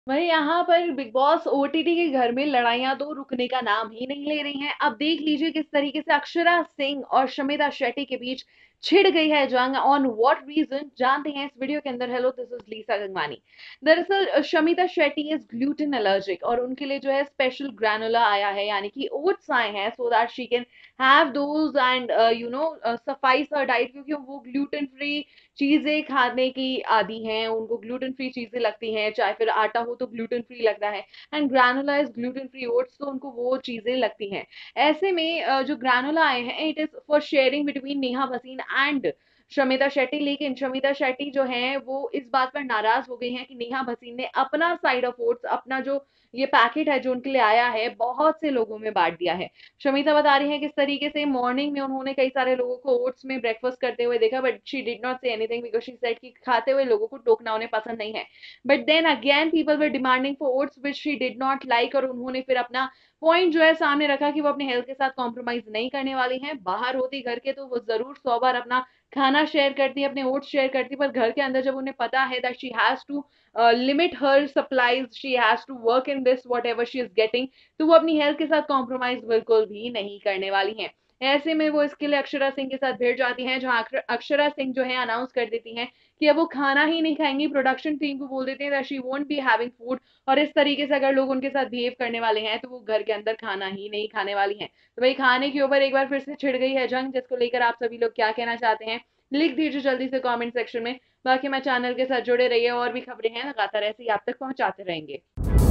वहीं यहाँ पर बिग बॉस ओटीटी के घर में लड़ाइयाँ तो रुकने का नाम ही नहीं ले रही हैं। अब देख लीजिए किस तरीके से अक्षरा सिंह और शमिता शेट्टी के बीच छिड़ गई है जंग। ऑन व्हाट रीजन जानते हैं इस वीडियो के अंदर। Hello, this is Lisa Gangwani. दरअसल Shamita Shetty is gluten allergic और उनके लिए जो है स्पेशल ग्रैनुला आया है, यानी कि ओट्स आए हैं so that she can have those and suffice her diet, क्योंकि वो ग्लूटेन फ्री चीजें खाने की आदी हैं, उनको ग्लूटेन फ्री चीजें लगती हैं, चाहे फिर आटा हो तो ग्लूटेन फ्री लगता है। And granola is gluten free oats, तो उनको वो चीजें लगती हैं। ऐसे में जो ग्रैनुला आए हैं it is for sharing between Neha Bhasin and Shamita Shetty. लेकिन शमिता शेट्टी जो है वो इस बात पर नाराज हो गई हैं कि नेहा भसीन ने अपना साइड ऑफ ओट्स, अपना जो ये पैकेट है जो उनके लिए आया है, बहुत से लोगों में बांट दिया है। शमिता बता रही हैं किस तरीके से मॉर्निंग में उन्होंने कई सारे लोगों को ओट्स में ब्रेकफास्ट करते हुए देखा, but she did not say anything because she said कि खाते हुए लोगों को टोकना उन्हें पसंद नहीं है। But then again people were demanding for oats which she did not like, और उन्होंने फिर अपना पॉइंट जो है सामने रखा कि वो अपने हेल्थ के साथ कॉम्प्रोमाइज नहीं करने वाली हैं। बाहर होती घर के तो वो जरूर 100 बार अपना खाना शेयर करती, अपने ओट्स शेयर करती, पर घर के अंदर जब उन्हें पता है that she has to limit her supplies, she has to work in this whatever she is getting, तो वो अपनी हेल्थ के साथ कॉम्प्रोमाइज बिल्कुल भी नहीं करने वाली हैं। ऐसे में वो इसके लिए अक्षरा सिंह के साथ भिड़ जाती हैं, जहां अक्षरा सिंह जो है अनाउंस कर देती हैं कि अब वो खाना ही नहीं खाएंगी। प्रोडक्शन टीम को बोल देते हैं that she won't be having food, और इस तरीके से अगर लोग उनके साथ बिहेव करने वाले हैं तो वो घर के अंदर खाना ही नहीं खाने वाली हैं। तो भाई खाने के ऊपर एक बार फिर से छिड़ गई है जंग, जिसको लेकर आप सभी लोग क्या कहना चाहते हैं लिख दीजिए जल्दी से कमेंट सेक्शन में। बाकी मैं चैनल के साथ जुड़े रहिए, और भी खबरें हैं लगातार ऐसे ही आप तक पहुंचाते रहेंगे।